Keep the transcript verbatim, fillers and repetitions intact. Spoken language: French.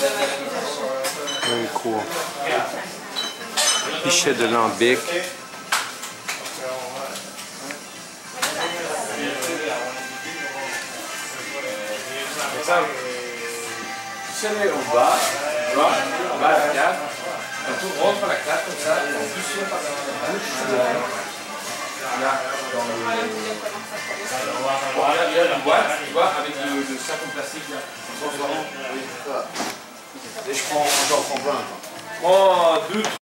Un cours. Pichet de lambic. Tu sais, au bas, tu vois, au bas de la cave, quand tu rentres la cave comme ça, et en plus, tu par la bouche, là, dans le... Il y a une boîte, tu vois, avec le, le sac en plastique, là. Et je prends, j'en prends plein. Prends deux,